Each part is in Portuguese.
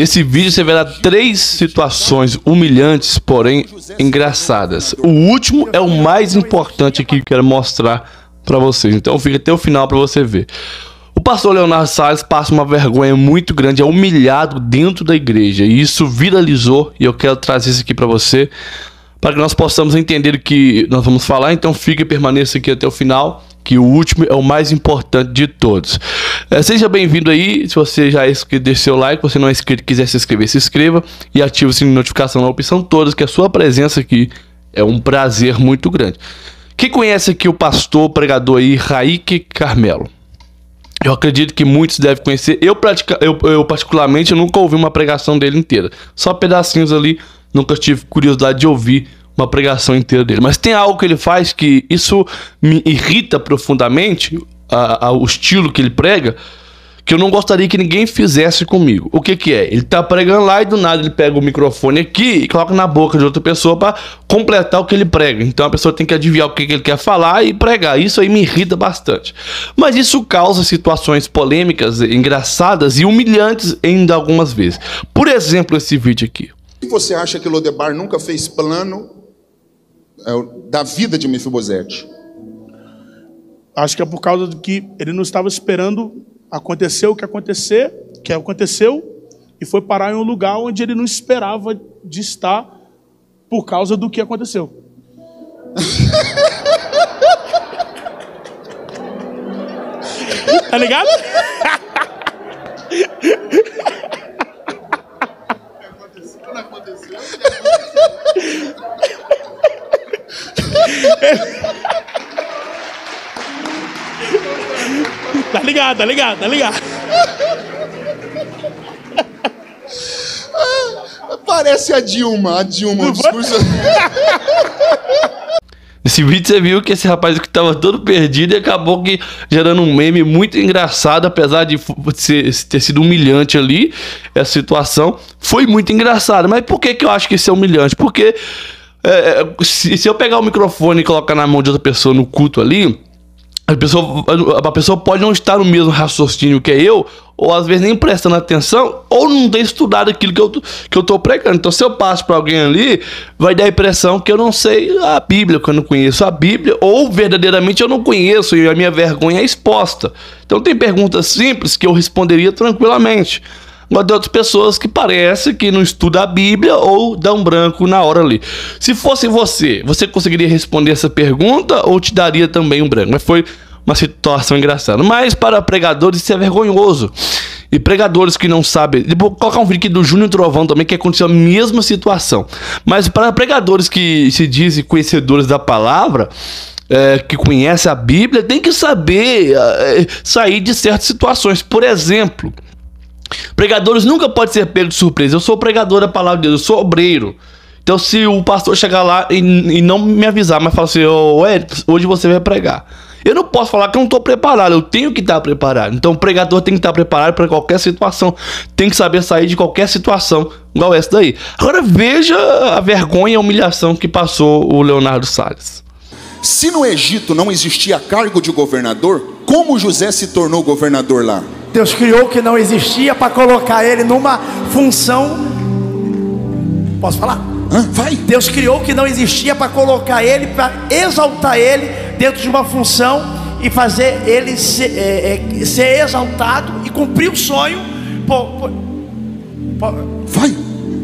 Nesse vídeo você verá 3 situações humilhantes, porém engraçadas. O último é o mais importante aqui que eu quero mostrar para vocês. Então fica até o final para você ver. O pastor Leonardo Salles passa uma vergonha muito grande, é humilhado dentro da igreja. E isso viralizou e eu quero trazer isso aqui para você, para que nós possamos entender o que nós vamos falar. Então fique e permaneça aqui até o final, que o último é o mais importante de todos. Seja bem-vindo aí. Se você já é inscrito, deixe seu like. Se você não é inscrito e quiser se inscrever, se inscreva e ative o sininho de notificação na opção todas, que a sua presença aqui é um prazer muito grande. Quem conhece aqui o pastor, pregador aí, Raik Carmelo? Eu acredito que muitos devem conhecer. Eu particularmente, eu nunca ouvi uma pregação dele inteira. Só pedacinhos ali. Nunca tive curiosidade de ouvir uma pregação inteira dele. Mas tem algo que ele faz que isso me irrita profundamente, o estilo que ele prega, que eu não gostaria que ninguém fizesse comigo. O que que é? Ele tá pregando lá e do nada ele pega o microfone aqui e coloca na boca de outra pessoa para completar o que ele prega. Então a pessoa tem que adivinhar o que ele quer falar e pregar. Isso aí me irrita bastante. Mas isso causa situações polêmicas, engraçadas e humilhantes ainda algumas vezes. Por exemplo, esse vídeo aqui. Você acha que Lodebar nunca fez plano da vida de Mefibosete? Acho que é por causa do que ele não estava esperando acontecer o que aconteceu e foi parar em um lugar onde ele não esperava de estar por causa do que aconteceu. Tá ligado? Tá ligado, tá ligado, tá ligado. Parece a Dilma, o discurso. Nesse vídeo você viu que esse rapaz que estava todo perdido e acabou que gerando um meme muito engraçado, apesar de ter sido humilhante ali, essa situação foi muito engraçada. Mas por que eu acho que isso é humilhante? Porque se eu pegar o microfone e colocar na mão de outra pessoa no culto ali, a pessoa pode não estar no mesmo raciocínio que eu, ou às vezes nem prestando atenção, ou não ter estudado aquilo que eu tô pregando. Então se eu passo para alguém ali, vai dar a impressão que eu não sei a Bíblia, que eu não conheço a Bíblia, ou verdadeiramente eu não conheço e a minha vergonha é exposta. Então tem perguntas simples que eu responderia tranquilamente. Mas tem outras pessoas que parece que não estuda a Bíblia ou dá um branco na hora ali. Se fosse você conseguiria responder essa pergunta ou te daria também um branco? Mas foi uma situação engraçada. Mas para pregadores isso é vergonhoso. E pregadores que não sabem... Vou colocar um vídeo aqui do Júnior Trovão também, que aconteceu a mesma situação. Mas para pregadores que se dizem conhecedores da palavra... que conhecem a Bíblia, tem que saber sair de certas situações. Por exemplo... Pregadores nunca podem ser pegos de surpresa. Eu sou pregador da palavra de Deus, eu sou obreiro. Então se o pastor chegar lá e não me avisar, mas falar assim, hoje você vai pregar, eu não posso falar que eu não estou preparado, eu tenho que estar preparado. Então o pregador tem que estar preparado para qualquer situação, tem que saber sair de qualquer situação, igual essa daí. Agora veja a vergonha e a humilhação que passou o Leonardo Salles. Se no Egito não existia cargo de governador, como José se tornou governador lá? Deus criou o que não existia para colocar ele numa função. Posso falar? Vai. Deus criou o que não existia para colocar ele, para exaltar ele dentro de uma função e fazer ele ser exaltado e cumprir o sonho. Vai.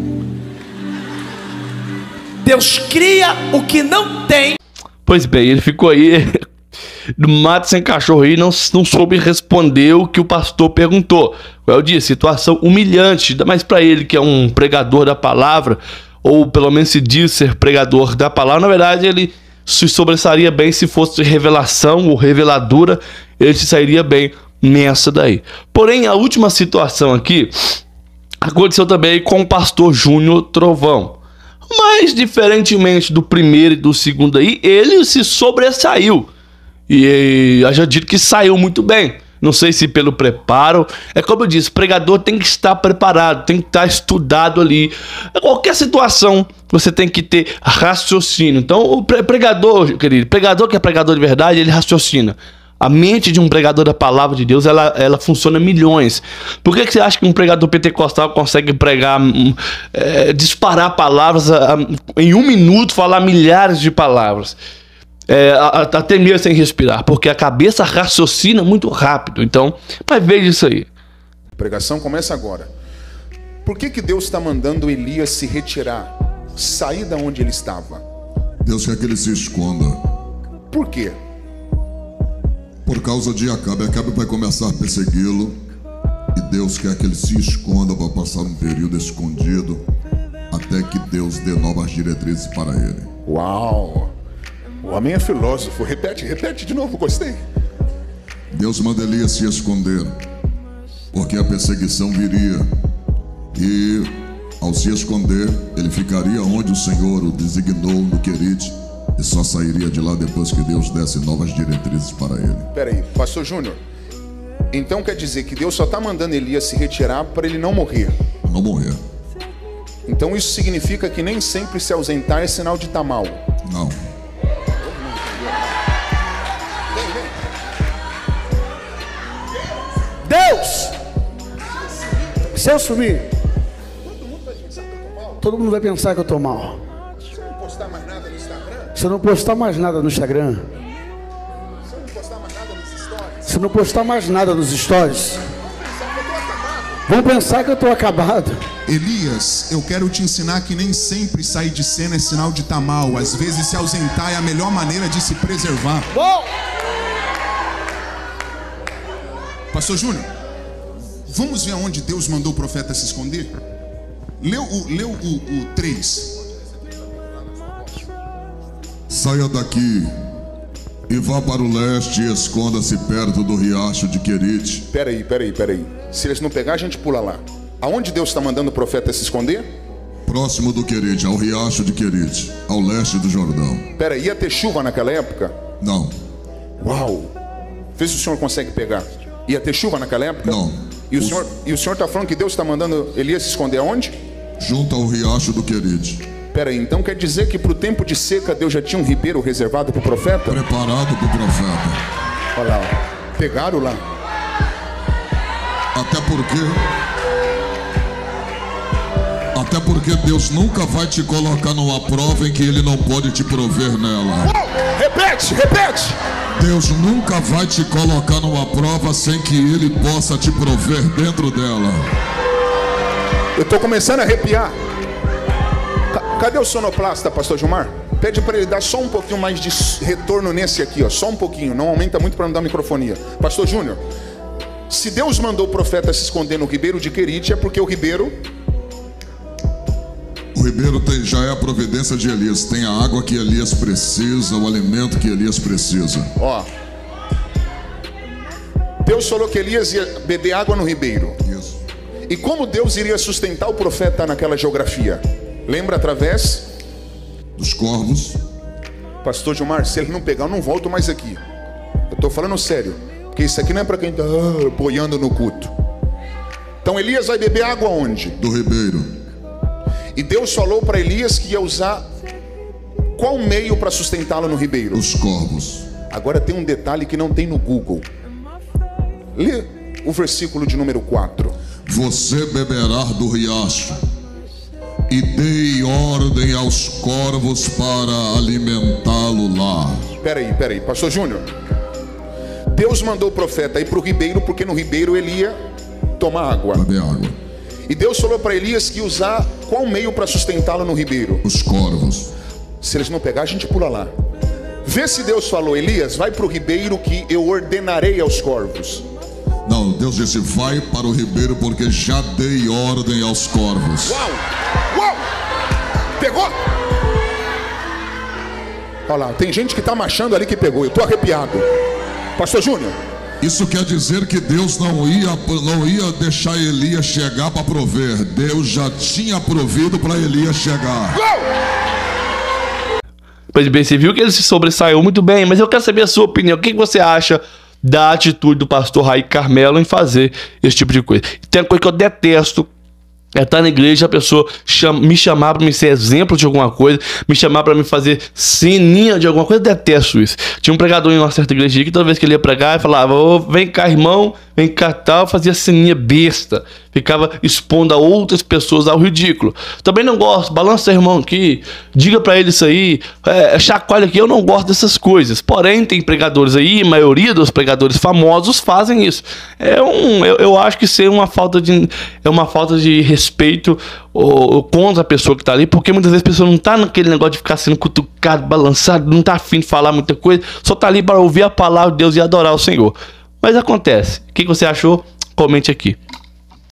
Deus cria o que não tem. Pois bem, ele ficou aí no mato sem cachorro aí, não soube responder o que o pastor perguntou. Eu disse, situação humilhante, ainda mais para ele que é um pregador da palavra, ou pelo menos se diz ser pregador da palavra. Na verdade ele se sobressaria bem se fosse revelação ou reveladora, ele se sairia bem nessa daí. Porém a última situação aqui aconteceu também com o pastor Júnior Trovão. Mas diferentemente do primeiro e do segundo aí, ele se sobressaiu. E eu já dito que saiu muito bem. Não sei se pelo preparo. É como eu disse, pregador tem que estar preparado, tem que estar estudado ali. Qualquer situação você tem que ter raciocínio. Então o pregador, querido, pregador que é pregador de verdade, ele raciocina. A mente de um pregador da palavra de Deus, ela funciona milhões. Por que você acha que um pregador pentecostal consegue pregar, disparar palavras, em 1 minuto falar milhares de palavas? Até mesmo sem respirar, porque a cabeça raciocina muito rápido. Então, mas veja isso aí. A pregação começa agora. Por que Deus está mandando Elias se retirar, sair da onde ele estava? Deus quer que ele se esconda. Por quê? Por causa de Acabe. Acabe vai começar a persegui-lo. E Deus quer que ele se esconda para passar um período escondido até que Deus dê novas diretrizes para ele. Uau! O homem é filósofo. Repete de novo, gostei. Deus manda Elias se esconder, porque a perseguição viria. E ao se esconder, ele ficaria onde o Senhor o designou no Querite, e só sairia de lá depois que Deus desse novas diretrizes para ele. Peraí, pastor Júnior, então quer dizer que Deus só está mandando Elias se retirar para ele não morrer? Não morrer. Então isso significa que nem sempre se ausentar é sinal de estar mal? Não. Deus! Se eu sumir, todo mundo vai pensar que eu estou mal. Se eu não postar mais nada no Instagram, Se eu não postar mais nada no Instagram, se eu não postar mais nada nos stories, se eu não postar mais nada nos stories, vão pensar que eu estou acabado. Elias, eu quero te ensinar que nem sempre sair de cena é sinal de estar mal. Às vezes se ausentar é a melhor maneira de se preservar. Bom, Pastor Júnior, vamos ver aonde Deus mandou o profeta se esconder? Leu o 3. Saia daqui e vá para o leste e esconda-se perto do riacho de Querite. Peraí. Se eles não pegar, a gente pula lá. Aonde Deus está mandando o profeta se esconder? Próximo do Querite, ao riacho de Querite, ao leste do Jordão. Peraí, ia ter chuva naquela época? Não, Uau! Vê se o senhor consegue pegar. Ia ter chuva naquela época? não. E o senhor está falando que Deus está mandando Elias se esconder aonde? Junto ao riacho do Querite. Peraí, então quer dizer que para o tempo de seca Deus já tinha um ribeiro reservado para o profeta? Preparado para o profeta. Olha lá, ó. Pegaram lá. Até porque Deus nunca vai te colocar numa prova em que Ele não pode te prover nela. Repete! Deus nunca vai te colocar numa prova sem que Ele possa te prover dentro dela. Eu estou começando a arrepiar. Cadê o sonoplasta, pastor Gilmar? Pede para ele dar só um pouquinho mais de retorno nesse aqui, ó. Só um pouquinho, não aumenta muito para não dar microfonia. Pastor Júnior, se Deus mandou o profeta se esconder no ribeiro de Querite, é porque o ribeiro Já é a providência de Elias. Tem a água que Elias precisa, o alimento que Elias precisa. Ó, Deus falou que Elias ia beber água no ribeiro. Isso. E como Deus iria sustentar o profeta naquela geografia? Lembra através Dos corvos. Pastor Gilmar, se ele não pegar, eu não volto mais aqui. Eu estou falando sério, porque isso aqui não é para quem está boiando no culto. Então Elias vai beber água onde? Do ribeiro. E Deus falou para Elias que ia usar qual meio para sustentá-lo no ribeiro? Os corvos. Agora tem um detalhe que não tem no Google. Lê o versículo de número 4. Você beberá do riacho, e dei ordem aos corvos para alimentá-lo lá. Peraí, pastor Júnior. Deus mandou o profeta ir para o ribeiro, porque no ribeiro ele ia tomar água. Beber água. E Deus falou para Elias que ia usar qual meio para sustentá-lo no ribeiro? Os corvos. Se eles não pegar, a gente pula lá. Vê se Deus falou, Elias, vai para o ribeiro que eu ordenarei aos corvos. Não, Deus disse, vai para o ribeiro porque já dei ordem aos corvos. Uau! Pegou? Olha lá, tem gente que está marchando ali que pegou. Eu estou arrepiado. Pastor Júnior. Isso quer dizer que Deus não ia deixar Elias chegar para prover. Deus já tinha provido para Elias chegar. Pois bem, você viu que ele se sobressaiu muito bem, mas eu quero saber a sua opinião. O que você acha da atitude do pastor Raí Carmelo em fazer esse tipo de coisa? Tem uma coisa que eu detesto É estar na igreja, a pessoa me chamar pra me ser exemplo de alguma coisa, me chamar pra me fazer ceninha de alguma coisa. Eu detesto isso. Tinha um pregador em uma certa igreja que toda vez que ele ia pregar, ele falava: "Ô, vem cá, irmão, vem cá, tal", fazia ceninha besta. Ficava expondo a outras pessoas ao ridículo. Também não gosto, balança seu irmão aqui, diga pra ele isso aí, chacoalha aqui. Eu não gosto dessas coisas. Porém, tem pregadores aí, a maioria dos pregadores famosos fazem isso. Eu acho que isso é uma falta de respeito contra a pessoa que tá ali, porque muitas vezes a pessoa não tá naquele negócio de ficar sendo cutucado, balançado, não tá afim de falar muita coisa, só tá ali para ouvir a palavra de Deus e adorar o Senhor. Mas acontece. O que você achou? Comente aqui.